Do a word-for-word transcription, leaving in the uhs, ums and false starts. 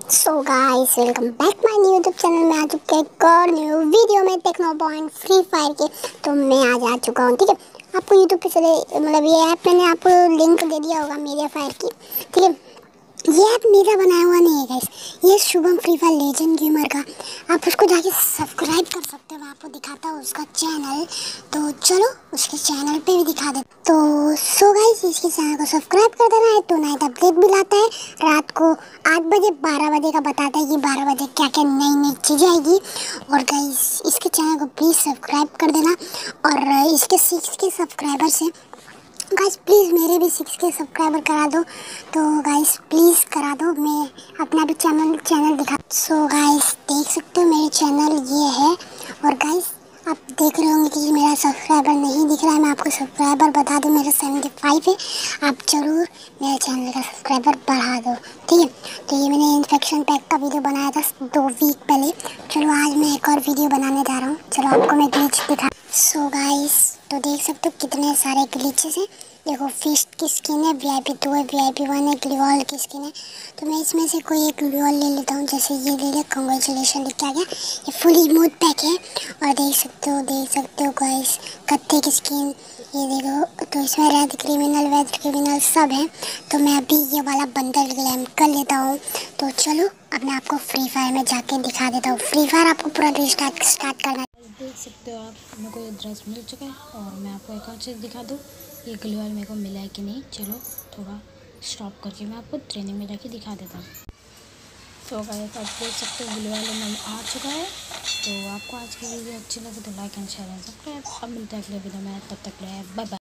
So guys, welcome back my new YouTube channel में। आ चुके हैं एक और न्यू वीडियो में टेक्नो पॉइंट फ्री फायर के। तो मैं आज आ चुका हूँ, ठीक है। आपको यूट्यूब पे चले मतलब ये ऐप मैंने आपको लिंक दे दिया होगा मीडिया फायर की, ठीक है। ये ऐप मेरा बनाया हुआ नहीं है गाइस, ये Shubham Free Fire legend gamer का। आप उसको जाके सब्सक्राइब कर सकते हो, मैं आपको दिखाता हूँ उसका चैनल। तो चलो उसके चैनल पे भी दिखा दे। तो सो गाइस, इसके चैनल को सब्सक्राइब कर देना है। तो नाइट अपडेट भी लाता है रात को आठ बजे बारह बजे का बताता है कि बारह बजे क्या क्या नई नई चीज़ें आएगी। और गाइस इसके चैनल को प्लीज़ सब्सक्राइब कर देना। और इसके सिक्स के सब्सक्राइबर से गाइस प्लीज़ मेरे भी सिक्स के सब्सक्राइबर करा दो। तो गाइस प्लीज़ करा दो, मैं अपना भी चैनल चैनल दिखा। सो गाइस देख सकते हो मेरे चैनल ये है। और गाइस आप देख रहे होंगे कि मेरा सब्सक्राइबर नहीं दिख रहा है, मैं आपको सब्सक्राइबर बता दूं, मेरा सेवेंटी फाइव है। आप ज़रूर मेरे चैनल का सब्सक्राइबर बढ़ा दो, ठीक है। तो ये मैंने इन्फेक्शन पैक का वीडियो बनाया था दो वीक पहले। चलो आज मैं एक और वीडियो बनाने जा रहा हूँ। चलो आपको मैं ग्लिच दिखा। सो गाइस तो देख सकते हो कितने सारे ग्लिचेस हैं। देखो फिस्ट की स्किन है, वी आई पी टू है, वी आई पी वन है, ग्लूवॉल की स्किन है। तो मैं इसमें से कोई एक ग्लूवॉल ले लेता हूँ, जैसे ये ले लिया। कंग्रेचुलेशन लिख के आ गया। ये फुल इमोट पैक है। और देख सकते हो देख सकते हो गाइस कत्थे की स्किन, ये देखो। तो इसमें रेड क्रिमिनल वेद क्रिमिनल सब है। तो मैं अभी ये वाला बंडल ग्लैम कर लेता हूँ। तो चलो अब मैं आपको फ्री फायर में जाके दिखा देता हूँ। फ्री फायर आपको पूरा रिस्टार्ट स्टार्ट करना है। देख सकते हो आप, मेरे को ये ड्रेस मिल चुका है। और मैं आपको एक और चीज़ दिखा दूँ, ये ग्लूवॉल मेरे को मिला है कि नहीं। चलो थोड़ा स्टॉप करके मैं आपको ट्रेनिंग में जाके दिखा देता हूँ। तो गाइस आप देख सकते हो ग्लूवॉल में आ चुका है। तो आपको आज की वीडियो अच्छी लगी तो like and share and subscribe. अब मिलते हैं अगले वीडियो में, तब तक बाय बाय।